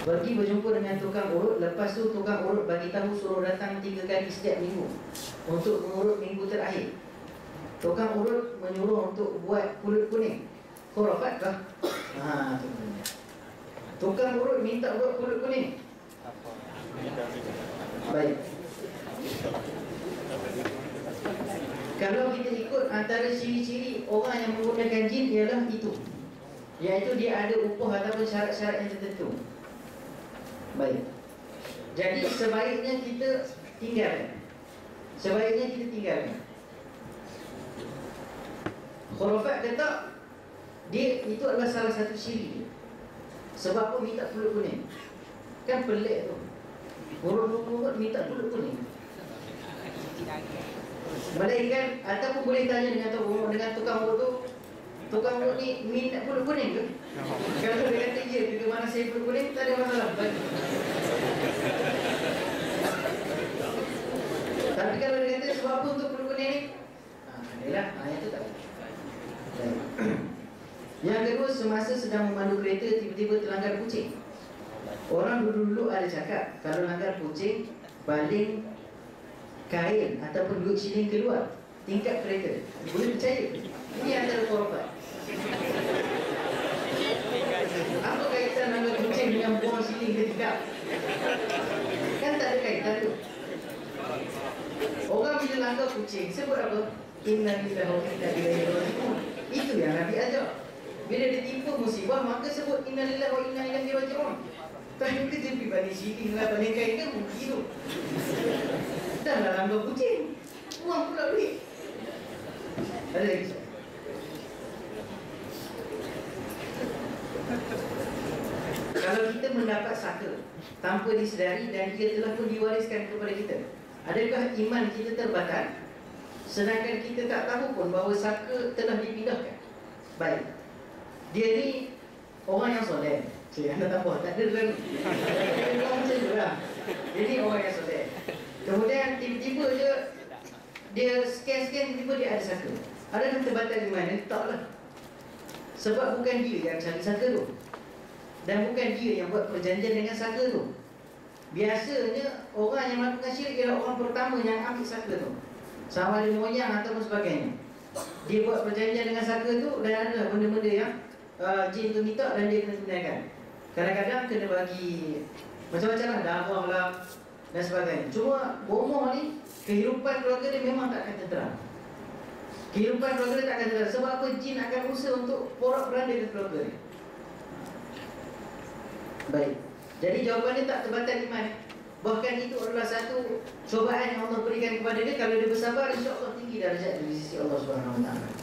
Pergi berjumpa dengan tukang urut. Lepas tu tukang urut bagi tahu suruh datang 3 kali setiap minggu untuk mengurut minggu terakhir. Tukang urut menyuruh untuk buat kulit kuning. Khurafat kah? Tu benda. Tukang urut minta buat kulit kuning. Baik. Kalau kita ikut antara ciri-ciri orang yang menggunakan jin ialah itu, iaitu dia ada upah ataupun syarat-syarat yang tertentu. Baik. Jadi sebaiknya kita tinggalkan. Khurafat kata dia itu adalah salah satu ciri dia. Sebab apa minta kulit kuning? Kan pelik tu. Urut minta kulit kuning. Melainkan ataupun boleh tanya dengan tukang urut tu, tukang urut ni minta kulit kuning ke? Kalau dia kata ya, bila mana saya kulit kuning, tak ada masalah. Tapi kalau dia kata sebab apa untuk kulit kuning ni, adalah yang tu tak ada. Yang kedua, semasa sedang memandu kereta tiba-tiba terlanggar kucing. Orang dulu ada cakap kalau langgar kucing, baling kain ataupun duit shilling keluar tingkap kereta. Boleh percaya? Ini antara khurafat. Apa kaitan langgar kucing dengan buang shilling ke tingkap? Kan tak ada kaitan tu. Orang bila langgar kucing sebut apa? Inna lillahi wa inna ilaihi raji'un. Itu yang Nabi ajar. Bila dia timpa musibah, maka sebut inna lillahi wa inna ilaihi raji'un. Tak kita pergi balik shilling lah, balik kain kan mungkin tu. Dah lah langgar kucing, buang pula duit. Ada lagi? Kalau kita mendapat saka tanpa disedari dan dia telah pun diwariskan kepada kita, adakah iman kita terbatal sedangkan kita tak tahu pun bahawa saka telah dipindahkan? Baik, dia ni orang yang soleh. Anda tak apa, tak ada lagi. Orang macam tu lah. Dia ni orang yang soleh. Kemudian tiba-tiba dia scan tiba-tiba dia ada saka. Adakah terbatal iman? Taklah. Sebab bukan dia yang cari saka tu, dan bukan dia yang buat perjanjian dengan saka tu. Biasanya orang yang melakukan syirik ialah orang pertama yang ambil saka tu, sama ada moyang ataupun sebagainya. Dia buat perjanjian dengan saka tu, dan ada benda-benda yang jin tu minta dan dia kena tunaikan. Kadang-kadang kena bagi macam-macam lah, darah lah dan sebagainya. Cuma bomoh ni, kehidupan keluarga dia memang tak akan tenteram. Kehidupan keluarga dia tak akan tenteram. Sebab apa? Jin akan berusaha untuk porak-poranda ke keluarga dia. Baik. Jadi jawapannya tak terbatal iman. Bahkan itu adalah satu cobaan yang Allah berikan kepada dia. Kalau dia bersabar, insya-Allah tinggi darjat di sisi Allah Subhanahu Wa Taala.